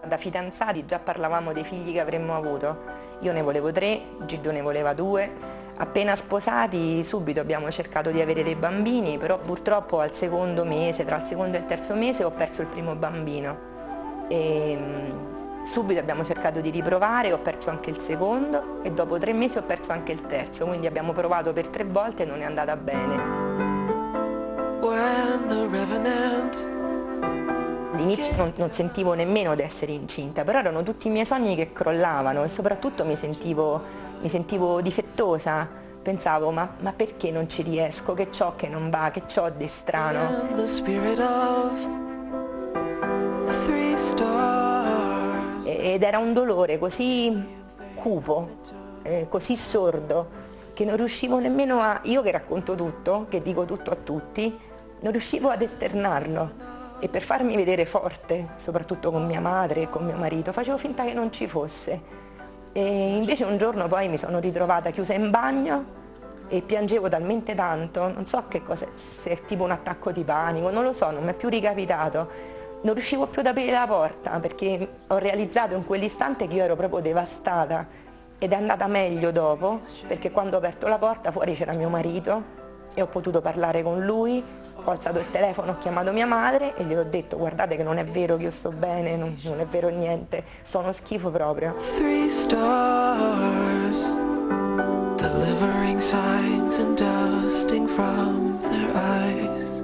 Da fidanzati già parlavamo dei figli che avremmo avuto. Io ne volevo 3, Gildo ne voleva 2. Appena sposati subito abbiamo cercato di avere dei bambini, però purtroppo al secondo mese, tra il secondo e il terzo mese, ho perso il primo bambino. Subito abbiamo cercato di riprovare, ho perso anche il secondo e dopo 3 mesi ho perso anche il terzo, quindi abbiamo provato per 3 volte e non è andata bene. All'inizio non sentivo nemmeno di essere incinta, però erano tutti i miei sogni che crollavano e soprattutto mi sentivo difettosa. Pensavo, ma perché non ci riesco? Che c'ho che non va? Che c'ho di strano? Ed era un dolore così cupo, così sordo, che non riuscivo nemmeno io che racconto tutto, che dico tutto a tutti, non riuscivo ad esternarlo. E per farmi vedere forte, soprattutto con mia madre e con mio marito, facevo finta che non ci fosse. E invece un giorno poi mi sono ritrovata chiusa in bagno e piangevo talmente tanto, non so che cosa, se è tipo un attacco di panico, non lo so, non mi è più ricapitato. Non riuscivo più ad aprire la porta perché ho realizzato in quell'istante che io ero proprio devastata ed è andata meglio dopo, perché quando ho aperto la porta fuori c'era mio marito e ho potuto parlare con lui. Ho alzato il telefono, ho chiamato mia madre e gli ho detto: guardate che non è vero che io sto bene, non è vero niente, sono schifo proprio. 3 stars, delivering signs and dusting from their eyes.